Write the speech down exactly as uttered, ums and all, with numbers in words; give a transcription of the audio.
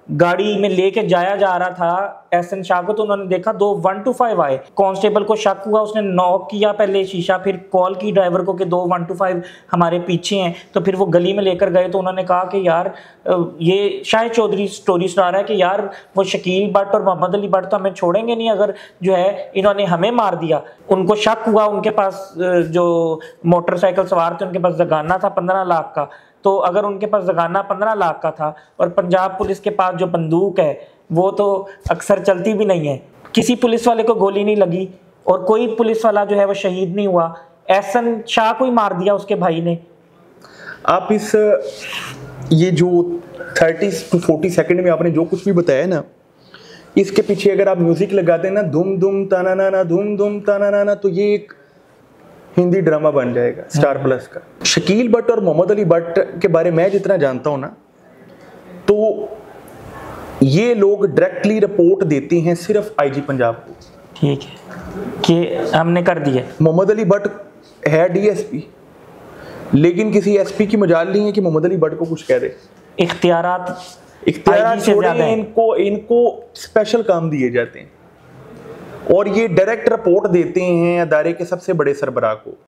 गाड़ी में लेके जाया जा रहा था एहसन शाह को, तो उन्होंने देखा दो वन टू फाइव आए। कांस्टेबल को शक हुआ, उसने नॉक किया पहले शीशा, फिर कॉल की ड्राइवर को कि दो वन टू फाइव हमारे पीछे हैं। तो फिर वो गली में लेकर गए तो उन्होंने कहा कि यार ये शाहिद चौधरी स्टोरी सुना रहा है कि यार वो शकील भट्ट और मोहम्मद अली भट्ट तो हमें छोड़ेंगे नहीं अगर जो है इन्होंने हमें मार दिया। उनको शक हुआ, उनके पास जो मोटरसाइकिल सवार थे उनके पास जगाना था पंद्रह लाख का, तो अगर उनके पास जगाना पंद्रह लाख का था और पंजाब पुलिस के पास जो बंदूक है वो तो अक्सर चलती भी नहीं है, किसी पुलिस वाले को गोली नहीं लगी और कोई पुलिस वाला जो है वो शहीद नहीं हुआ, एहसन शाह को ही मार दिया उसके भाई ने। आप इस ये जो तीस टू चालीस सेकंड में आपने जो कुछ भी बताया ना, इसके पीछे अगर आप म्यूजिक लगा दें ना, धूम धूम ताना नाना धूम धूम ताना नाना, तो ये एक हिंदी ड्रामा बन जाएगा स्टार प्लस का। शकील भट्ट और मोहम्मद अली भट्ट के बारे में जितना जानता हूं ना, तो ये लोग डायरेक्टली रिपोर्ट देते हैं सिर्फ आईजी पंजाब को, ठीक है कि हमने कर दिया। मोहम्मद अली भट्ट है डीएसपी, लेकिन किसी एसपी की मजाल नहीं है कि मोहम्मद अली भट्ट को कुछ कह दे। इख्तियारात इख्तियारात छोड़े, इनको इनको स्पेशल काम दिए जाते हैं और ये डायरेक्ट रिपोर्ट देते हैं अदारे के सबसे बड़े सरबराह को।